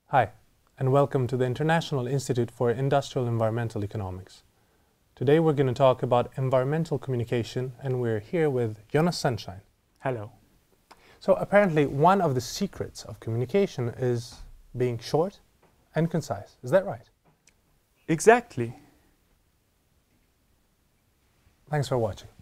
Hi, and welcome to the International Institute for Industrial Environmental Economics. Today we're going to talk about environmental communication, and we're here with Jonas Sunshine. Hello. So apparently one of the secrets of communication is being short and concise. Is that right? Exactly. Thanks for watching.